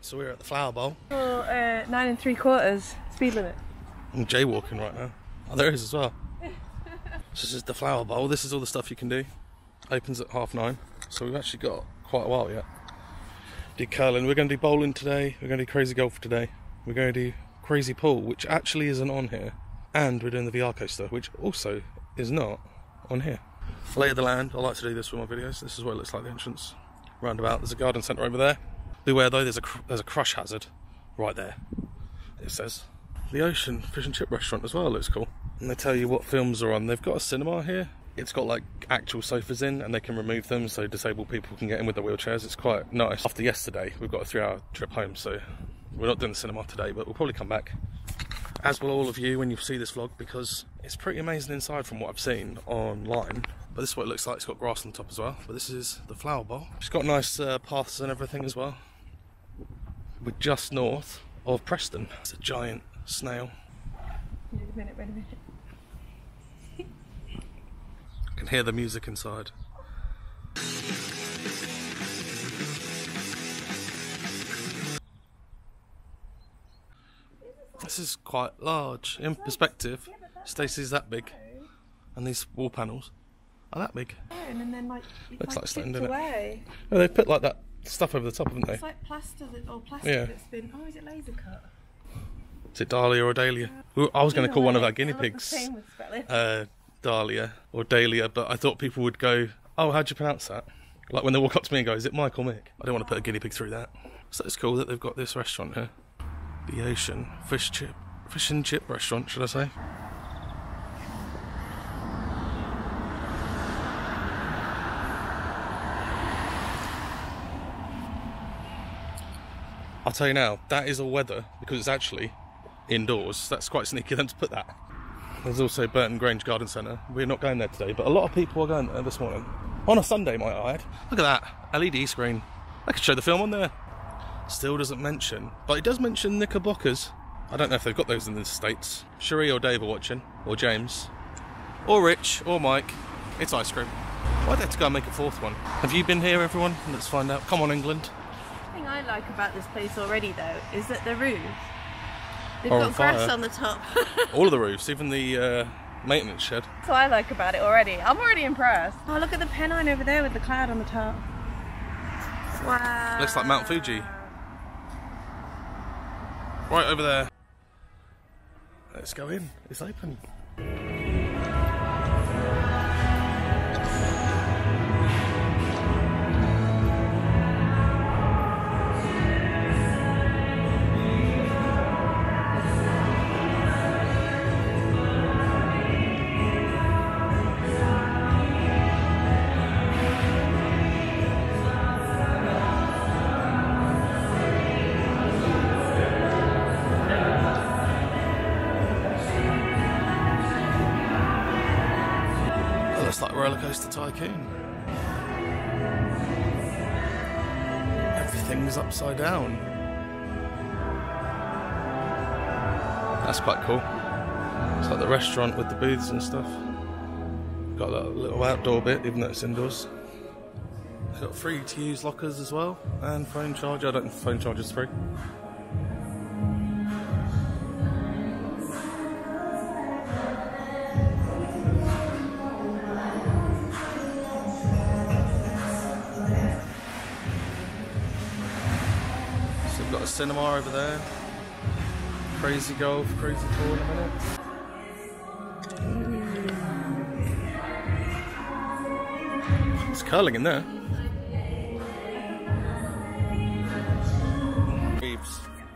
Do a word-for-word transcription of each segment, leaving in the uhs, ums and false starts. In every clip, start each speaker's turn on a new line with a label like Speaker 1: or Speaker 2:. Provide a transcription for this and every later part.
Speaker 1: So we're at the Flower Bowl.
Speaker 2: Oh, uh, nine and three quarters speed limit.
Speaker 1: I'm jaywalking right now. Oh, there is as well. So this is the Flower Bowl. This is all the stuff you can do. Opens at half nine. So we've actually got quite a while yet. Did curling. We're going to do bowling today. We're going to do crazy golf today. We're going to do crazy pool, which actually isn't on here. And we're doing the V R coaster, which also is not on here. Lay of the land. I like to do this with my videos. This is what it looks like, the entrance. Roundabout. There's a garden centre over there. Beware though, there's a, cr there's a crush hazard right there. It says. The Ocean Fish and Chip Restaurant as well looks cool. And they tell you what films are on. They've got a cinema here. It's got like actual sofas in and they can remove them so disabled people can get in with their wheelchairs. It's quite nice. After yesterday, we've got a three hour trip home, so we're not doing the cinema today, but we'll probably come back. As will all of you when you see this vlog, because it's pretty amazing inside from what I've seen online. But this is what it looks like. It's got grass on top as well. But this is the Flower Bowl. It's got nice uh, paths and everything as well. We're just north of Preston. It's a giant snail.
Speaker 2: Wait a minute, wait a minute.
Speaker 1: I can hear the music inside. This is quite large. In perspective, Stacey's that big. And these wall panels are that big.
Speaker 2: And then like,
Speaker 1: looks like stone, doesn't
Speaker 2: it?
Speaker 1: Oh, they've put like that stuff over the top, haven't they?
Speaker 2: It's like plaster that, or plastic
Speaker 1: yeah.
Speaker 2: that's been. Oh, is it laser cut?
Speaker 1: Is it Dahlia or Dahlia? Uh, I was going to call one of our guinea
Speaker 2: I
Speaker 1: pigs
Speaker 2: uh,
Speaker 1: Dahlia or Dahlia, but I thought people would go, "Oh, how'd you pronounce that?" Like when they walk up to me and go, "Is it Mike or Mick?" I don't want to put a guinea pig through that. So it's cool that they've got this restaurant here, the Ocean Fish Chip, Fish and Chip Restaurant, should I say? I'll tell you now, that is all weather because it's actually indoors. That's quite sneaky of them to put that. There's also Burton Grange Garden Centre. We're not going there today, but a lot of people are going there this morning. On a Sunday, might I add. Look at that, L E D screen. I could show the film on there. Still doesn't mention, but it does mention Knickerbockers. I don't know if they've got those in the States. Cherie or Dave are watching, or James, or Rich, or Mike. It's ice cream. Why'd they have to go and make a fourth one? Have you been here, everyone? Let's find out. Come on, England.
Speaker 2: The thing I like about this place already, though, is that the roof, they've
Speaker 1: Or
Speaker 2: got
Speaker 1: on
Speaker 2: grass
Speaker 1: fire.
Speaker 2: on the top.
Speaker 1: All of the roofs, even the uh, maintenance shed.
Speaker 2: That's what I like about it already. I'm already impressed. Oh, look at the Pennine over there with the cloud on the top. Wow.
Speaker 1: Looks like Mount Fuji. Right over there. Let's go in. It's open. Like Roller Coaster Tycoon. Everything's upside down. That's quite cool. It's like the restaurant with the booths and stuff. Got a little outdoor bit, even though it's indoors. It's got free to use lockers as well, and phone charger. I don't know if phone charger's free. Got a cinema over there. Crazy golf, crazy pool in a minute. It's curling in there. Reeves.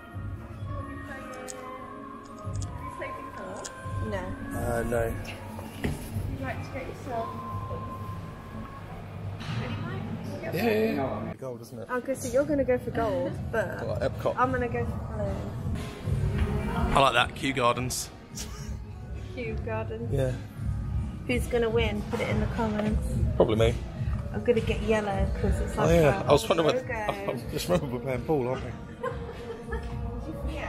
Speaker 2: No.
Speaker 1: Uh, no.
Speaker 2: Would you like to get yourself?
Speaker 1: Yeah, yeah, yeah. Gold, isn't it?
Speaker 2: Okay, so you're going to go for gold, but
Speaker 1: Like Epcot.
Speaker 2: I'm going to go for colour.
Speaker 1: I like that. Kew Gardens.
Speaker 2: Kew Gardens.
Speaker 1: Yeah.
Speaker 2: Who's going to win? Put it in the comments.
Speaker 1: Probably me.
Speaker 2: I'm going to get yellow because it's like
Speaker 1: Oh yeah.
Speaker 2: our
Speaker 1: I was wondering
Speaker 2: logo.
Speaker 1: what. I just remember we're playing pool, aren't we?
Speaker 2: Yeah.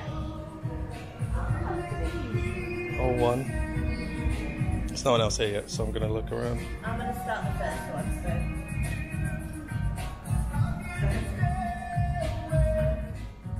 Speaker 1: Oh, one. There's no one else here yet, so I'm going to look around.
Speaker 2: I'm going to start the first one, so.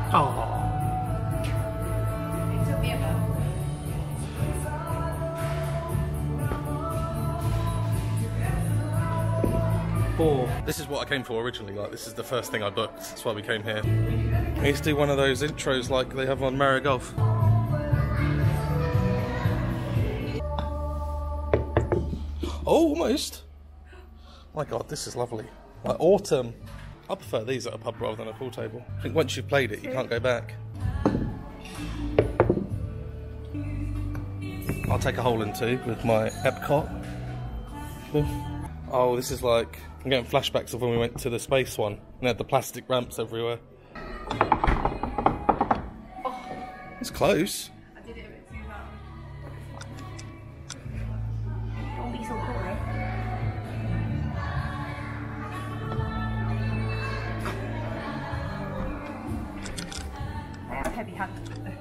Speaker 1: Oh.
Speaker 2: It took me about.
Speaker 1: Four. This is what I came for originally, like this is the first thing I booked, that's why we came here. I used to do one of those intros like they have on Mario Golf. Oh, almost! My god, this is lovely. Like autumn. I prefer these at a pub rather than a pool table. I think once you've played it, you can't go back. I'll take a hole in two with my Epcot. Oh, this is like, I'm getting flashbacks of when we went to the space one and they had the plastic ramps everywhere. Oh. It's close.
Speaker 2: I did it a bit too hard. Don't be so coy. Heavy handed.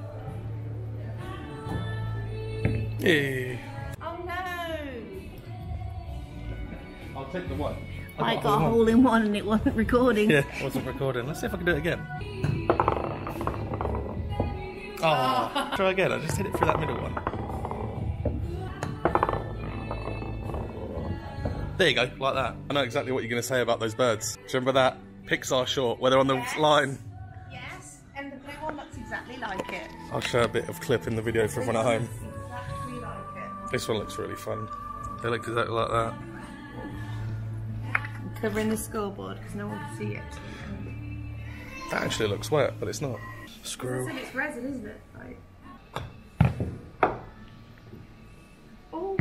Speaker 1: Yeah.
Speaker 2: Oh no!
Speaker 1: I'll take the one.
Speaker 2: I got, got a hole in one and it wasn't recording.
Speaker 1: Yeah, it wasn't recording. Let's see if I can do it again. Oh, try again. I just hit it through that middle one. There you go, like that. I know exactly what you're going to say about those birds. Do you remember that Pixar short where they're on the
Speaker 2: yes.
Speaker 1: line?
Speaker 2: Yes, and the blue one looks exactly like it.
Speaker 1: I'll show a bit of clip in the video for everyone at home.
Speaker 2: Exactly like it.
Speaker 1: This one looks really fun. They look exactly like that.
Speaker 2: I'm covering the scoreboard because no one can see it.
Speaker 1: That actually looks wet, but it's not. Squirrel.
Speaker 2: It's resin, isn't it? Right. Oh.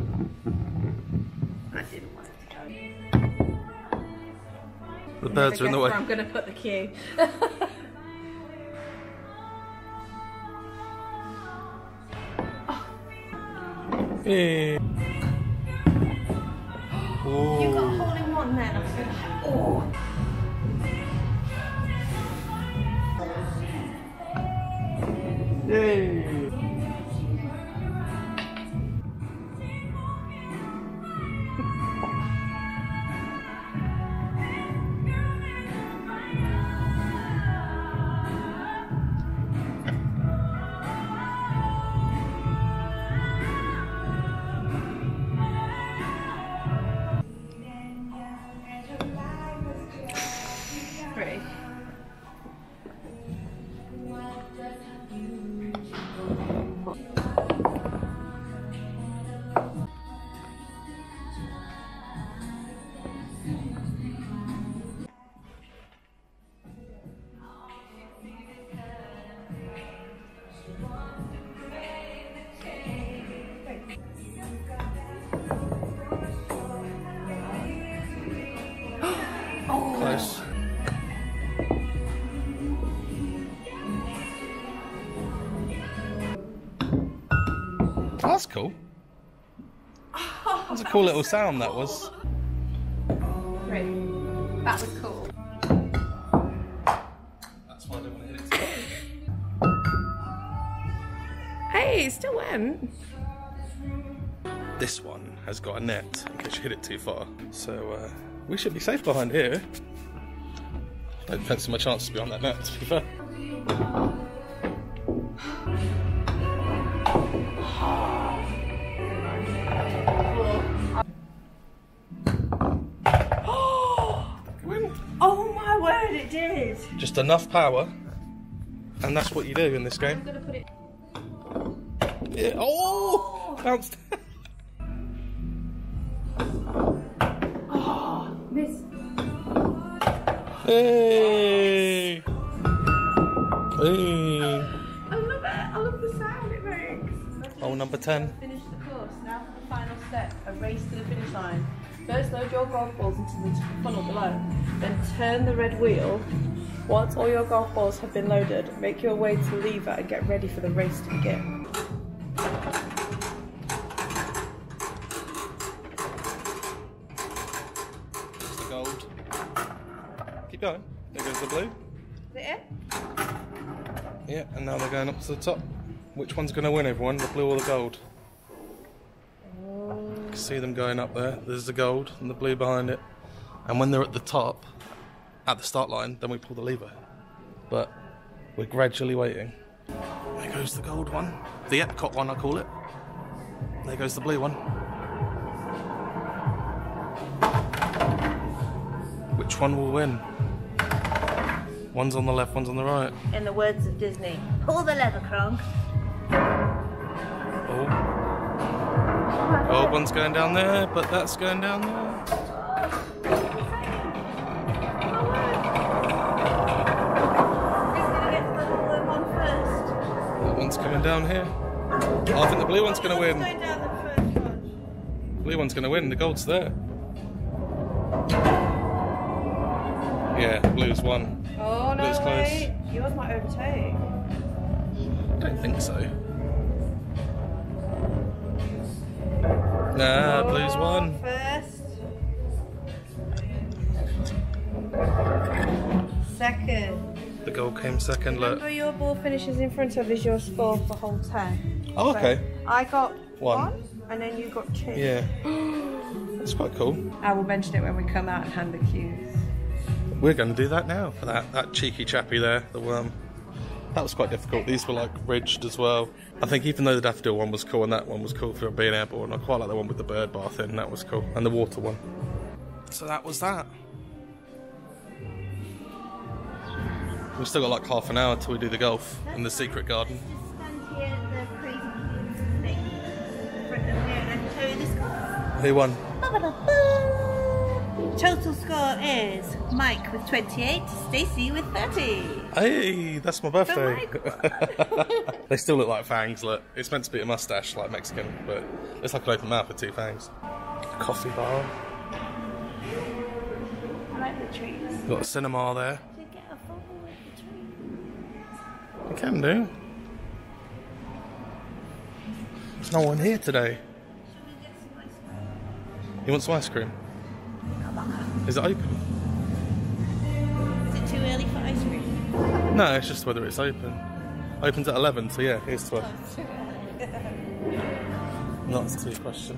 Speaker 2: I didn't want it to go.
Speaker 1: The birds are in the way.
Speaker 2: I'm going to put the cue.
Speaker 1: Yeah.
Speaker 2: You got a hole in one then. I was like, oh.
Speaker 1: Yay.
Speaker 2: Pretty.
Speaker 1: Close. That's cool. That's a cool little sound that was.
Speaker 2: Great. That was cool.
Speaker 1: That's why I don't want to hit it too hard.
Speaker 2: Hey, it still went.
Speaker 1: This one has got a net in case you hit it too far. So uh, we should be safe behind here. Don't fancy my chances beyond that net, to be fair.
Speaker 2: Oh my word, it did.
Speaker 1: Just enough power, and that's what you do in this game.
Speaker 2: I'm gonna put it.
Speaker 1: Yeah. Oh, bounced.
Speaker 2: Oh, miss.
Speaker 1: Hey. Hey.
Speaker 2: I love it. I love the sound it makes.
Speaker 1: Hole number ten.
Speaker 2: Finish the course. Now for the final step, a race to the finish line. First load your golf balls into the funnel below. Then turn the red wheel. Once all your golf balls have been loaded, make your way to the lever and get ready for the race to begin.
Speaker 1: That's the gold. Keep going. There goes the blue.
Speaker 2: Is it it?
Speaker 1: Yeah, and now they're going up to the top. Which one's going to win, everyone? The blue or the gold? You can see them going up there. There's the gold and the blue behind it. And when they're at the top, at the start line, then we pull the lever. But We're gradually waiting. There goes the gold one. The Epcot one, I call it. There goes the blue one. Which one will win? One's on the left, one's on the right.
Speaker 2: In the words of Disney, pull the lever, Kronk.
Speaker 1: Oh. Gold one's going down there, but that's going down there. That one's coming down here. Oh, I think the blue one's going to win. Blue one's going to win. The gold's there. Yeah, blue's won.
Speaker 2: Oh no,
Speaker 1: Blue's close.
Speaker 2: wait. Yours might overtake.
Speaker 1: I don't think so. Nah,
Speaker 2: Oh,
Speaker 1: blue's won.
Speaker 2: First. Second.
Speaker 1: The gold came second. Look.
Speaker 2: Remember your ball finishes in front of is your score for hole ten.
Speaker 1: Oh, okay.
Speaker 2: So I got
Speaker 1: One.
Speaker 2: one, and then you got two.
Speaker 1: Yeah. It's quite cool.
Speaker 2: I will mention it when we come out and hand the cues.
Speaker 1: We're going to do that now for that, that cheeky chappie there, the worm. That was quite difficult. These were like ridged as well. I think even though the daffodil one was cool and that one was cool for being airborne, I quite like the one with the bird bath in, that was cool. And the water one. So that was that. We've still got like half an hour till we do the golf in the secret garden.
Speaker 2: Just stand here at the crazy thing in front of here and I can show you the score.
Speaker 1: Who won?
Speaker 2: Total score is Mike with twenty-eight, Stacey with thirty.
Speaker 1: Hey, that's my birthday.
Speaker 2: The
Speaker 1: They still look like fangs, look. It's meant to be a mustache like Mexican, but it's like an open mouth with two fangs. Coffee bar.
Speaker 2: I like the trees.
Speaker 1: Got a cinema there.
Speaker 2: Did you get a photo with the trees?
Speaker 1: You can do. There's no one here today.
Speaker 2: Should we get some ice cream?
Speaker 1: You want some ice cream? Is it open?
Speaker 2: Is it too early for ice cream?
Speaker 1: No, it's just whether it's open. Opens at eleven, so yeah, here's twelve. That's to your question.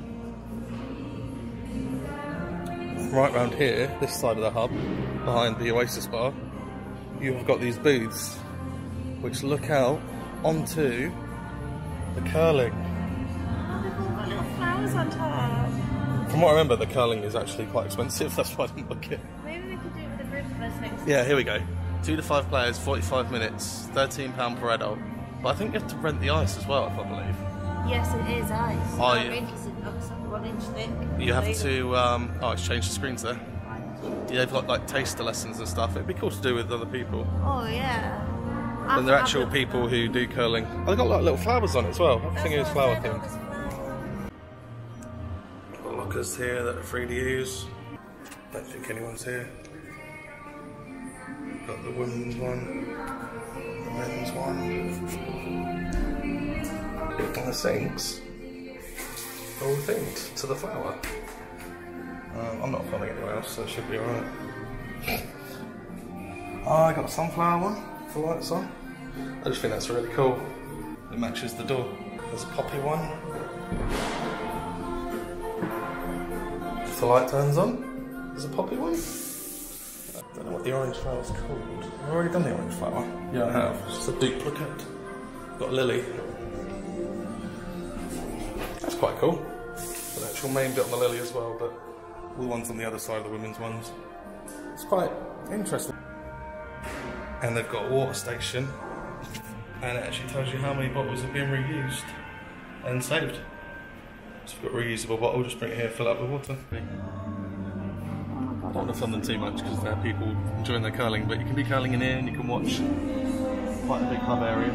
Speaker 1: Right round here, this side of the hub, behind the Oasis bar, you've got these booths which look out onto the curling.
Speaker 2: Oh, they've all got little flowers on top.
Speaker 1: From what I remember, the curling is actually quite expensive, that's why I didn't book it.
Speaker 2: Maybe we could do it with a group of us next
Speaker 1: Yeah, here we go. Two to five players, forty-five minutes, thirteen pounds per adult. But I think you have to rent the ice as well, if I believe.
Speaker 2: Yes, it is ice.
Speaker 1: Oh,
Speaker 2: Not
Speaker 1: yeah.
Speaker 2: really, it's a one inch thick.
Speaker 1: You have to, um, oh, it's changed the screens there. Yeah, they've got like taster lessons and stuff. It'd be cool to do with other people.
Speaker 2: Oh, yeah.
Speaker 1: And they're actual people who do curling. Oh, they've got like little flowers on it as well. Everything is flower themed. Got lockers here that are free to use. Don't think anyone's here. Got the women's one, the men's one. And the sinks are all themed to the flower. Um, I'm not filming anywhere else, so it should be alright. Oh, I got a sunflower one for lights on. I just think that's really cool. It matches the door. There's a poppy one. If the light turns on, there's a poppy one. I don't know what the orange flower's called. I've already done the orange flower. Yeah, I have. It's just a duplicate. Got a lily. That's quite cool. Got the actual main bit on the lily as well, but all the ones on the other side of the women's ones. It's quite interesting. And they've got a water station, and it actually tells you how many bottles have been reused and saved. So if you've got a reusable bottle, just bring it here, fill it up with water. I don't want to film them too much because there are people enjoying their curling, but you can be curling in here and you can watch quite a big hub area.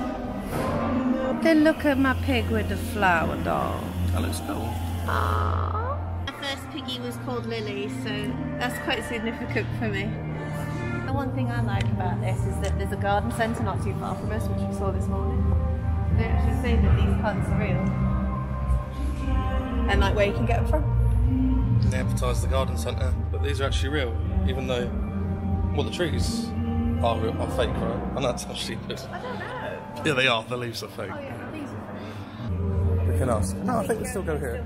Speaker 2: Then look at my pig with the flower doll.
Speaker 1: That looks cool.
Speaker 2: Aww. My first piggy was called Lily, so that's quite significant for me. The one thing I like about this is that there's a garden centre not too far from us, which we saw this morning. They actually say that these plants are real. And like where you can get them from.
Speaker 1: They advertise the garden centre, but these are actually real, even though, well, the trees are, real, are fake, right? And that's how stupid.
Speaker 2: I don't know.
Speaker 1: Yeah, they are. The leaves are fake.
Speaker 2: Oh yeah, the leaves are fake.
Speaker 1: We can ask. No, I think we still go here.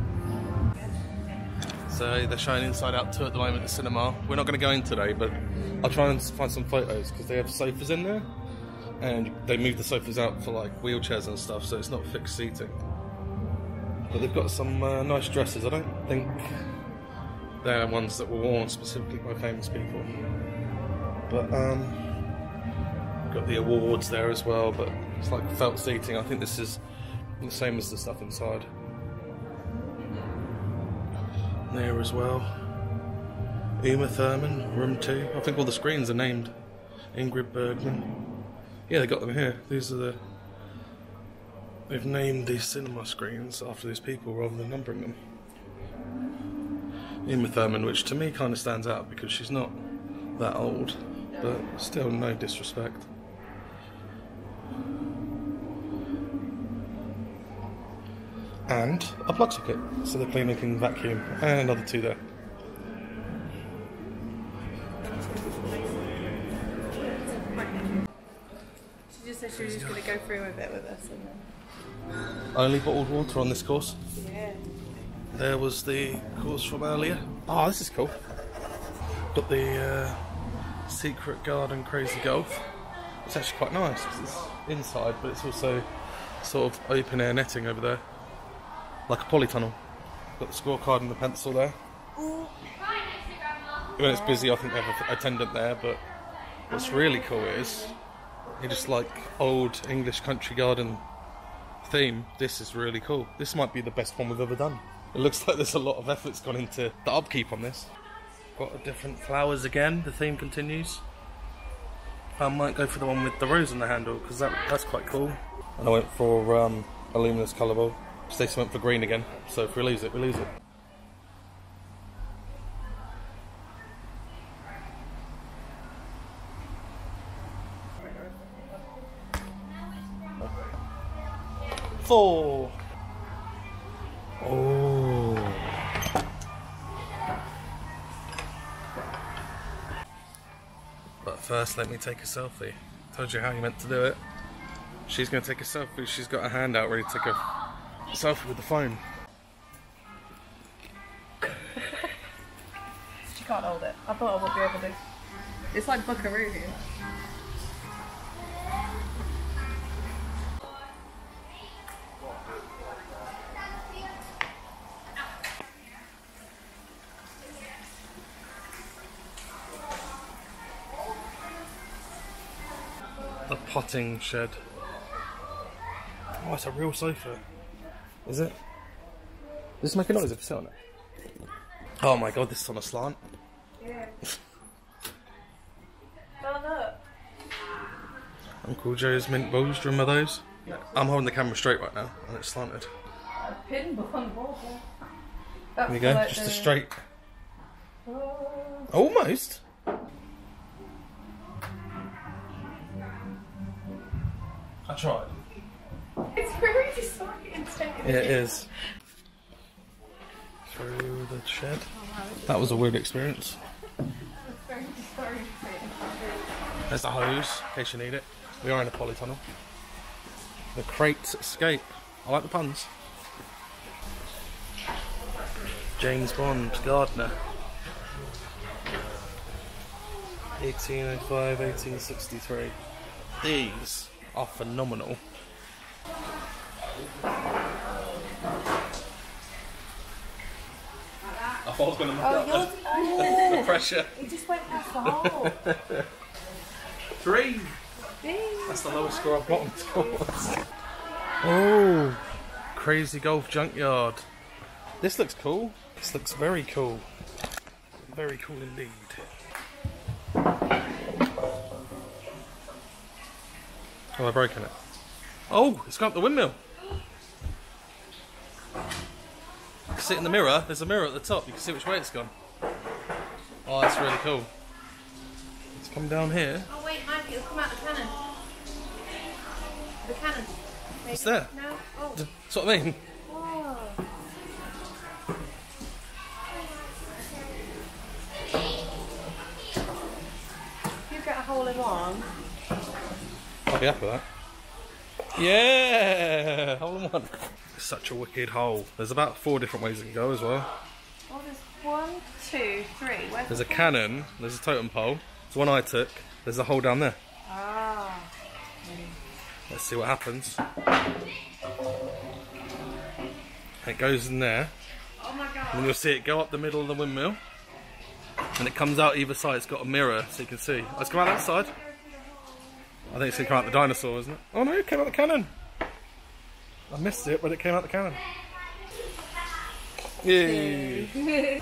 Speaker 1: So they're showing Inside Out two at the moment at the cinema. We're not going to go in today, but I'll try and find some photos because they have sofas in there, and they move the sofas out for like wheelchairs and stuff, so it's not fixed seating. But they've got some uh, nice dresses. I don't think they're ones that were worn specifically by famous people. But um, got the awards there as well, but it's like felt seating. I think this is the same as the stuff inside. There as well. Uma Thurman, room two. I think all the screens are named. Ingrid Bergman. Yeah, they got them here. These are the... They've named these cinema screens after these people rather than numbering them. Uma Thurman, which to me kind of stands out because she's not that old, but still no disrespect. And a plug socket, so the cleaner can vacuum, and another two there.
Speaker 2: She just said she was just going to go through with it with us. And then...
Speaker 1: Only bottled water on this course.
Speaker 2: Yeah.
Speaker 1: There was the course from earlier. Oh, this is cool. Got the uh, Secret Garden Crazy Golf. It's actually quite nice. It's inside, but it's also sort of open air netting over there. Like a polytunnel. Got the scorecard and the pencil there. When it's busy, I think they have an attendant there, but what's really cool is, you just like old English country garden theme. This is really cool. This might be the best one we've ever done. It looks like there's a lot of effort's gone into the upkeep on this. Got a different flowers again, the theme continues. I might go for the one with the rose on the handle, because that, that's quite cool. And I went for um, a luminous colour ball. Stacey went for green again, so if we lose it, we lose it. Four. Oh. But first, let me take a selfie. Told you how you meant to do it. She's going to take a selfie. She's got her hand out ready to take a selfie with the phone.
Speaker 2: She can't hold it. I thought I would be able to. It's like Buckaroo here.
Speaker 1: The potting shed. Oh, it's a real sofa. Is it? Does this make a noise if you sit on it? Oh my god, this is on a slant.
Speaker 2: Yeah. Oh, look.
Speaker 1: Uncle Joe's mint balls, do you remember those? Yeah. I'm holding the camera straight right now and it's slanted.
Speaker 2: A pinball on the ball.
Speaker 1: There you go,
Speaker 2: like
Speaker 1: just
Speaker 2: the...
Speaker 1: a straight.
Speaker 2: Oh.
Speaker 1: Almost. I tried.
Speaker 2: It's very disorientating.
Speaker 1: Yeah, it is. Through the shed. Oh, wow. That was a weird experience.
Speaker 2: That was very disorientating.
Speaker 1: There's the hose, in case you need it. We are in a polytunnel. The Crates Escape. I like the puns. James Bond, Gardener. eighteen oh five, eighteen sixty-three. These are phenomenal. I thought I was going to muck
Speaker 2: Oh,
Speaker 1: up
Speaker 2: yours,
Speaker 1: the,
Speaker 2: oh.
Speaker 1: the pressure.
Speaker 2: It just went past the hole.
Speaker 1: Three!
Speaker 2: Ding.
Speaker 1: That's the lowest score I've gotten towards. Oh! Crazy Golf Junkyard. This looks cool. This looks very cool. Very cool indeed. Oh, I've broken it. Oh, it's gone up the windmill. You can see it in the mirror. There's a mirror at the top. You can see which way it's gone. Oh, that's really cool. It's come down here.
Speaker 2: Oh wait, Mikey, it'll come out the cannon. The cannon. Maybe.
Speaker 1: It's there.
Speaker 2: No. Oh.
Speaker 1: That's what I mean.
Speaker 2: Whoa. If you get a hole in one.
Speaker 1: I'll be happy with that. Yeah! Hole in one. It's such a wicked hole. There's about four different ways it can go as well.
Speaker 2: Oh, there's one, two, three. Where's
Speaker 1: There's
Speaker 2: the
Speaker 1: a cannon, there's a totem pole, So one I took, there's a hole down there.
Speaker 2: Ah.
Speaker 1: Let's see what happens. It goes in there.
Speaker 2: Oh my god.
Speaker 1: And you'll see it go up the middle of the windmill. And it comes out either side. It's got a mirror so you can see. Oh, it's come out that side. I think it's going to come out the dinosaur, isn't it? Oh no, it came out the cannon. I missed it, but it came out the cannon. Yay!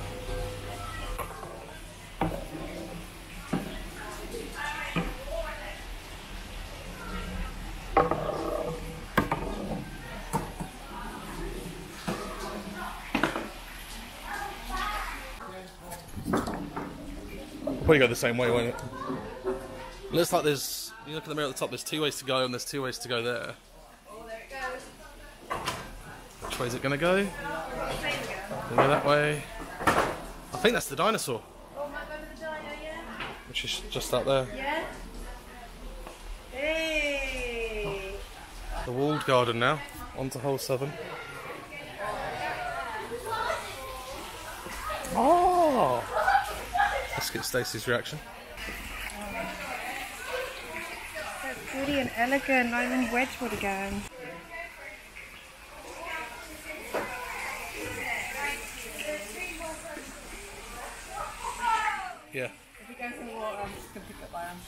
Speaker 1: Probably go the same way, won't it? Looks like there's, you look at the mirror at the top, there's two ways to go and there's two ways to go there.
Speaker 2: Oh, there it goes.
Speaker 1: Which way is it going to go? Go that way. I think that's the dinosaur.
Speaker 2: Oh, might go to the dino, yeah?
Speaker 1: Which is just out there.
Speaker 2: Yeah? Hey!
Speaker 1: The walled garden now. On to hole seven. Oh! Let's get Stacey's reaction.
Speaker 2: So pretty and elegant, not even Wedgwood again.
Speaker 1: Yeah.
Speaker 2: If he goes in the water, I'm just going to pick up by him.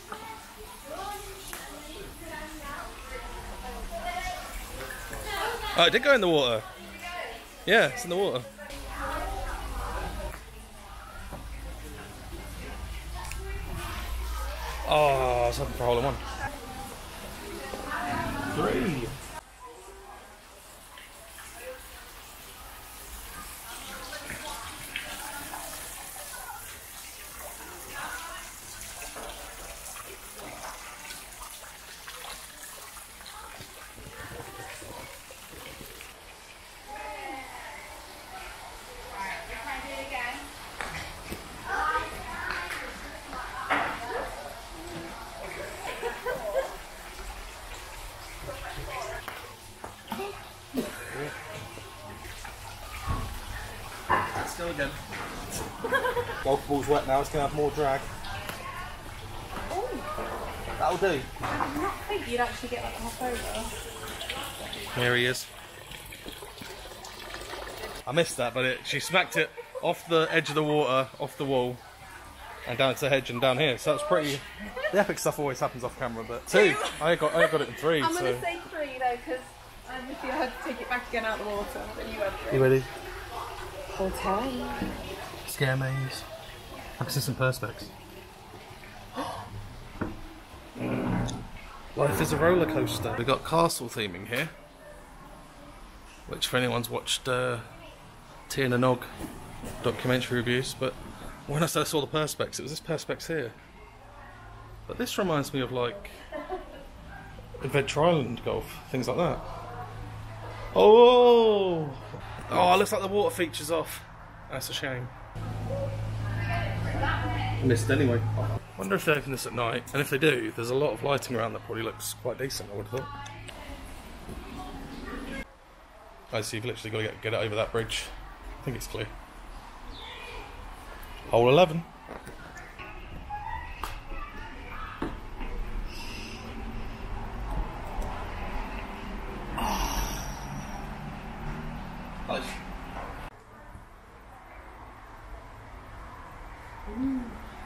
Speaker 1: Oh, it did go in the water. Yeah, it's in the water. Oh, I was hoping for a hole in one. Three. Still again. Golf ball's wet now, it's going to have more drag.
Speaker 2: Oh,
Speaker 1: That'll do.
Speaker 2: I did not think you'd actually get that to hop over.
Speaker 1: Here he is. I missed that, but it, she smacked it off the edge of the water, off the wall, and down to the hedge and down here. So that's pretty. The epic stuff always happens off camera, but two. I got, I got it in three.
Speaker 2: I'm
Speaker 1: so.
Speaker 2: going to say three though, because obviously I had to take it back again out of the water, but you had three.
Speaker 1: You ready?
Speaker 2: Hold tight.
Speaker 1: Scare maze. I can see some perspex. Life is a roller coaster. We've got castle theming here, which for anyone's watched uh, Tea and a Nog documentary reviews, but when I saw the perspex, it was this perspex here. But this reminds me of like Adventure Island golf, things like that. Oh! Oh, it looks like the water feature's off. That's a shame. I missed anyway. I wonder if they open this at night, and if they do, there's a lot of lighting around that probably looks quite decent, I would have thought. I see, you've literally got to get, get it over that bridge. I think it's clear. Hole eleven. Nice.
Speaker 2: Mm.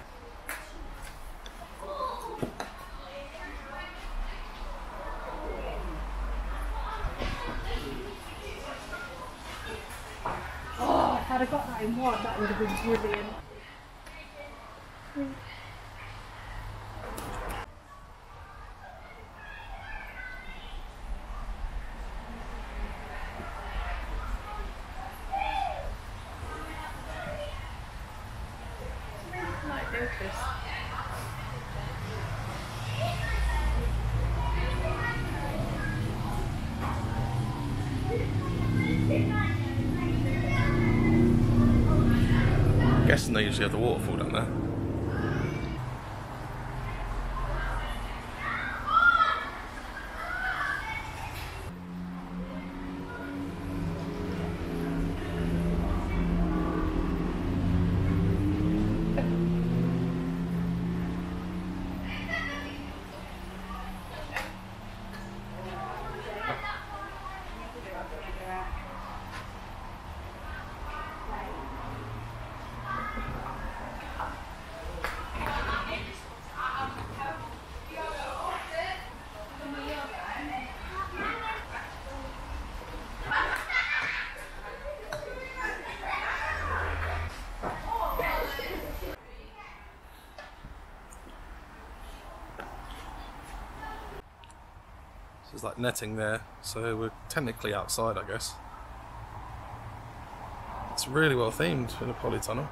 Speaker 2: Oh, had I got that in one, that would have been brilliant. Mm.
Speaker 1: I'm guessing they usually have the waterfall down there. There's like netting there, so we're technically outside, I guess. It's really well themed in a polytunnel.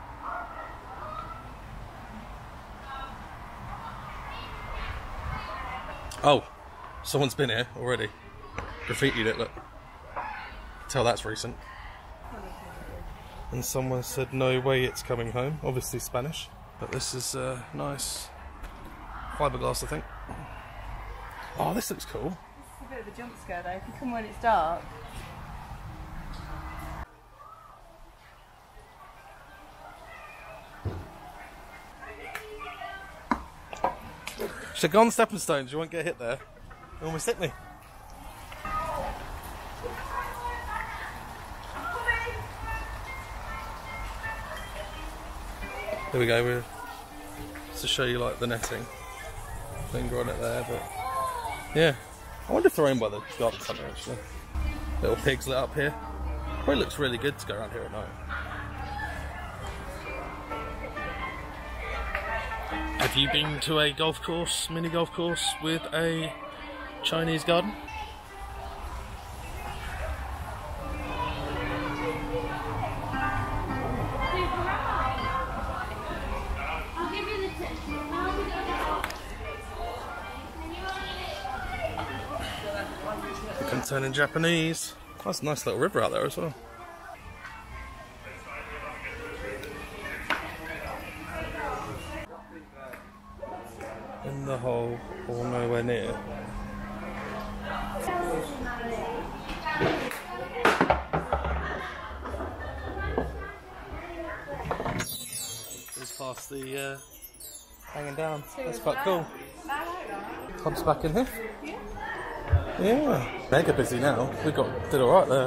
Speaker 1: Oh, someone's been here already. Graffitied it, look. Tell that's recent. And someone said, no way it's coming home. Obviously Spanish. But this is uh, nice. Fiberglass, I think. Oh, this looks cool.
Speaker 2: It's a bit of a jump scare though. If you come when it's dark.
Speaker 1: Should have gone stepping stones, you won't get hit there. You almost hit me. Here we go, we're to show you like the netting. Finger on it there, but yeah. I wonder if they're owned by the garden centre actually. Little pigs lit up here. Probably looks really good to go around here at night. Have you been to a golf course, mini golf course with a Chinese garden? You can turn in Japanese. That's a nice little river out there as well. In the hole or nowhere near. Just past the uh, hanging down. That's quite cool. Hub's back in here. Yeah, mega busy now. We got did all right there.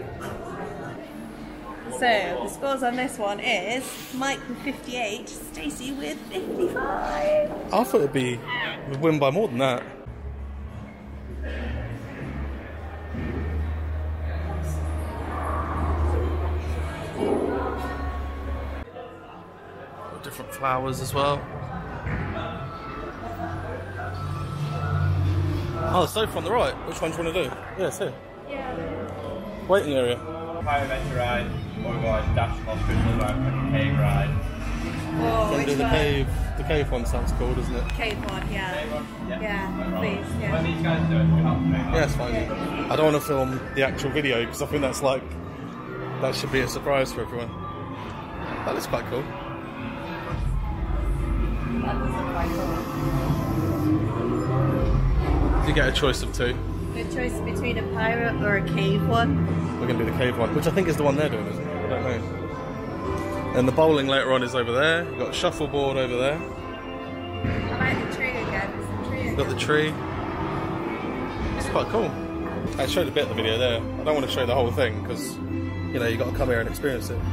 Speaker 2: So the scores on this one is Mike with fifty-eight, Stacey with fifty-five.
Speaker 1: I thought it'd be we'd win by more than that. Different flowers as well. Oh, the sofa on the right. Which one do you want to do? Yeah, it's here.
Speaker 2: Yeah.
Speaker 1: Waiting area.
Speaker 3: Fire adventure ride, or go on Dash Hospital, like a cave ride.
Speaker 2: Oh,
Speaker 1: Can do the
Speaker 2: one?
Speaker 1: cave. The cave one sounds cool, doesn't it?
Speaker 2: Cave one, yeah.
Speaker 3: Cave one? Yeah.
Speaker 2: Yeah, please, yeah.
Speaker 3: When these guys do it, we have to make
Speaker 1: Yeah, it's fine. I don't want to film the actual video because I think that's like that should be a surprise for everyone. That looks quite cool.
Speaker 2: That does look quite cool.
Speaker 1: You get a choice of two.
Speaker 2: Good choice between a pirate or a cave one.
Speaker 1: We're going to do the cave one, which I think is the one they're doing, isn't it? I don't know. And the bowling later on is over there. You've got a shuffleboard over there.
Speaker 2: I like the tree again. It's the tree
Speaker 1: You've got the tree. It's quite cool. I showed a bit of the video there. I don't want to show the whole thing because, you know, you've got to come here and experience it.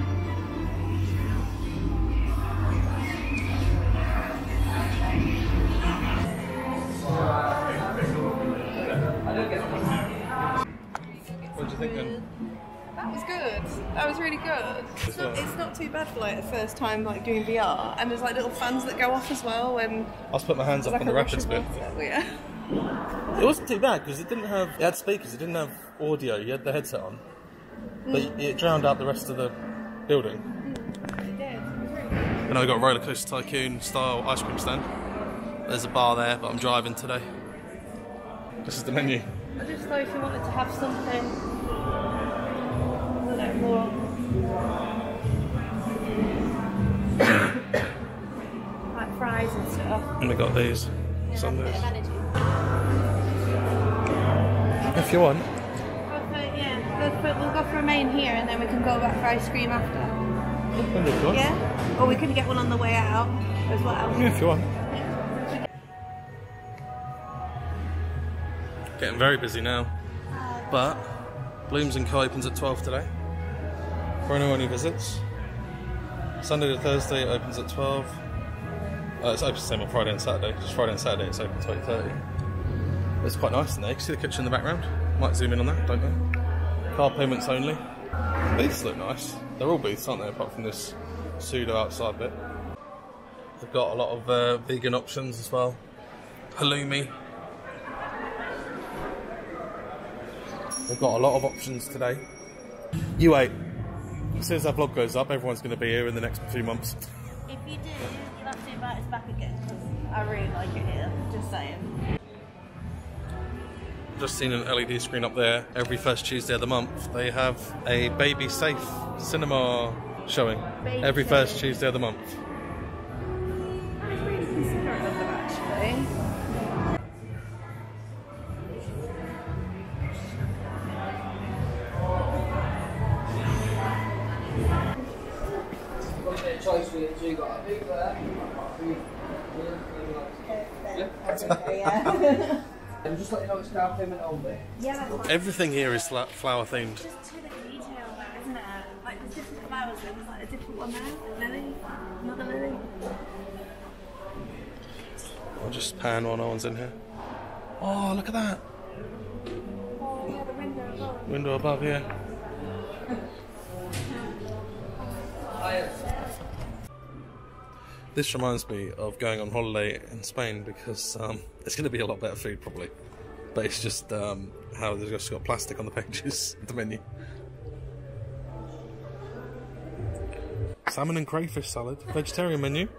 Speaker 1: What do you think then?
Speaker 2: That was good. That was really good. It's not, it's not too bad for like a first time like doing V R, and there's like little fans that go off as well. When
Speaker 1: I'll put my hands up
Speaker 2: like
Speaker 1: on the
Speaker 2: a
Speaker 1: rapids
Speaker 2: rushing
Speaker 1: bit.
Speaker 2: water. Yeah.
Speaker 1: It wasn't too bad because it didn't have. It had speakers. It didn't have audio. You had the headset on, but it drowned out the rest of the building.
Speaker 2: It did. It was really good.
Speaker 1: And I've got a roller coaster tycoon style ice cream stand. There's a bar there, but I'm driving today. This is the menu.
Speaker 2: I just thought if you wanted to have something like more like fries and stuff.
Speaker 1: And we got these
Speaker 2: Yeah,
Speaker 1: sundaes.
Speaker 2: a bit of energy.
Speaker 1: If you want.
Speaker 2: Go for, yeah, go for, we'll go for a main here and then we can go back for ice cream after.
Speaker 1: If you want.
Speaker 2: Yeah? Or we could get one on the way out as well.
Speaker 1: Yeah, if you want. Getting very busy now, but Blooms and Co opens at twelve today for anyone who visits. Sunday to Thursday it opens at twelve. Uh, it's open the same on Friday and Saturday. Just Friday and Saturday it's open to eight thirty. It's quite nice in there. You can see the kitchen in the background. Might zoom in on that, don't know. Card payments only. Booths look nice. They're all booths, aren't they? Apart from this pseudo outside bit. They've got a lot of uh, vegan options as well. Halloumi. They've got a lot of options today. You wait. As soon as that vlog goes up, everyone's going to be here in the next few months.
Speaker 2: If you do, you'll have to invite us back again, because I really like it here, just saying.
Speaker 1: Just seen an L E D screen up there. Every first Tuesday of the month, they have a baby safe cinema showing.
Speaker 2: Baby
Speaker 1: Every
Speaker 2: safe.
Speaker 1: first Tuesday of the month.
Speaker 2: I'm really considering of them, actually.
Speaker 4: Choice with it, so you got a big there. Yeah, that's okay, yeah. And just let you know it's car payment only.
Speaker 2: Yeah, that's fine.
Speaker 1: Everything here is fla- flower themed.
Speaker 2: Just to the detail there, isn't it? Like, there's different flowers, there's like a different one there. Lily, another lily.
Speaker 1: I'll just pan while no one's in here. Oh, look at that.
Speaker 2: Oh, yeah, the window above.
Speaker 1: Window above here. This reminds me of going on holiday in Spain because um, it's going to be a lot better food probably. But it's just um, how they've just got plastic on the pages of the menu. Salmon and crayfish salad. Vegetarian menu.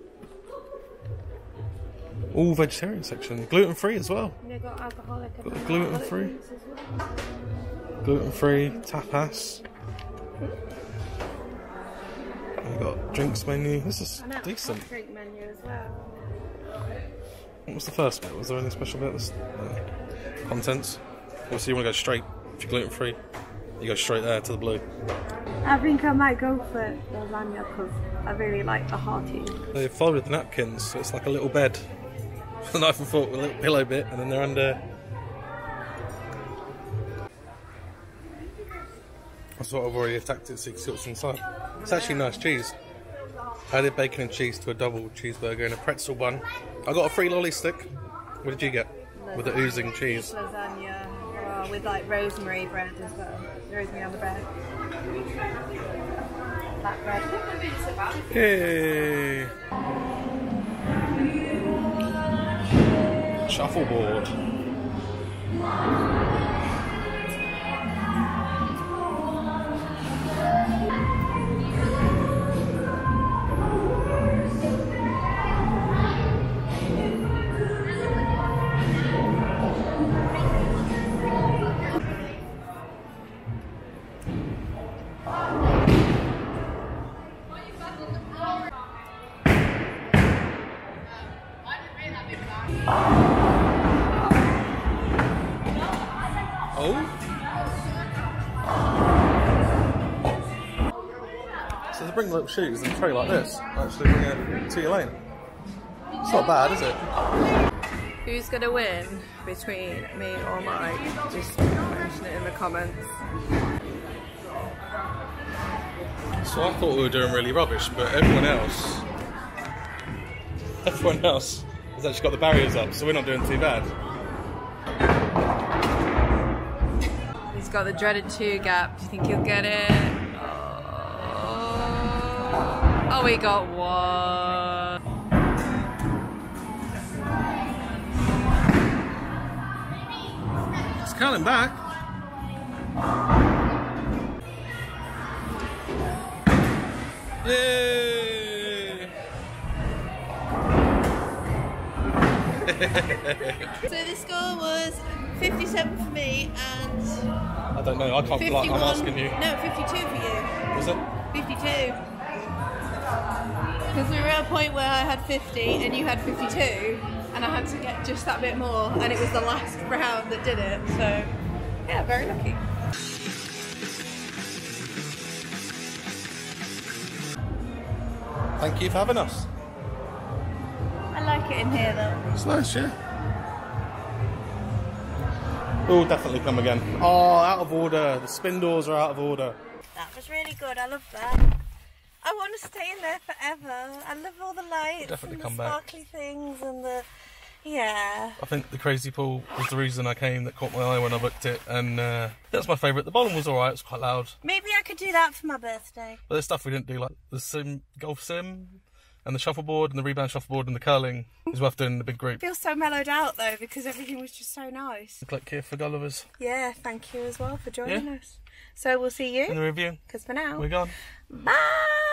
Speaker 1: All vegetarian section. Gluten free as well.
Speaker 2: And they've got alcoholic and
Speaker 1: Got the gluten
Speaker 2: alcoholic
Speaker 1: free.
Speaker 2: drinks as well.
Speaker 1: Gluten free. Tapas. We've got drinks menu. This is
Speaker 2: And that
Speaker 1: decent.
Speaker 2: hot drink menu as well.
Speaker 1: What was the first bit? Was there anything special about this? Uh, contents. Obviously, you want to go straight. If you're gluten free, you go straight there to the blue.
Speaker 2: I think I might go for lasagna because I really like the hearty.
Speaker 1: They folded the napkins, so it's like a little bed. A knife and fork with a little pillow bit, and then they're under. I sort of already attacked it, so you can see what's inside. It's actually nice cheese. I added bacon and cheese to a double cheeseburger and a pretzel bun. I got a free lolly stick. What did you get? With the oozing cheese.
Speaker 2: Lasagna uh, with like rosemary bread as well. Rosemary on the bread. Black bread.
Speaker 1: Yay! Shuffleboard. Oh. So to bring little shoes and tray like this, actually bring it to your lane. It's not bad, is it?
Speaker 2: Who's gonna win between me or Mike? Just mention it in the comments.
Speaker 1: So I thought we were doing really rubbish, but everyone else, everyone else has actually got the barriers up, so we're not doing too bad.
Speaker 2: He's got the dreaded two gap. Do you think he'll get it? Oh, oh we got one.
Speaker 1: It's coming back. Yay!
Speaker 2: So the score was fifty-seven for me and
Speaker 1: I don't know, I can't, like,
Speaker 2: fifty-one.
Speaker 1: I'm asking you.
Speaker 2: No, fifty-two for you.
Speaker 1: Was it?
Speaker 2: fifty-two. Because we were at a point where I had fifty and you had fifty-two, and I had to get just that bit more, and it was the last round that did it. So, yeah, very lucky.
Speaker 1: Thank you for having us.
Speaker 2: I like it in here though.
Speaker 1: It's nice, yeah. We'll definitely come again. Oh, out of order. The spin doors are out of order.
Speaker 2: That was really good. I love that. I want to stay in there forever. I love all the lights
Speaker 1: Definitely
Speaker 2: and
Speaker 1: come
Speaker 2: the
Speaker 1: back.
Speaker 2: sparkly things and the yeah.
Speaker 1: I think the crazy pool was the reason I came that caught my eye when I booked it, and uh, that's my favourite. The bowling was alright, it was quite loud.
Speaker 2: Maybe I could do that for my birthday.
Speaker 1: But there's stuff we didn't do, like the sim, golf sim, And the shuffleboard and the rebound shuffleboard and the curling is worth doing in the big group.
Speaker 2: I feel so mellowed out though because everything was just so nice.
Speaker 1: Look like Kia for Gullivers.
Speaker 2: Yeah, thank you as well for joining
Speaker 1: Yeah.
Speaker 2: us. So we'll see you
Speaker 1: In the review.
Speaker 2: because for now,
Speaker 1: We're gone.
Speaker 2: bye!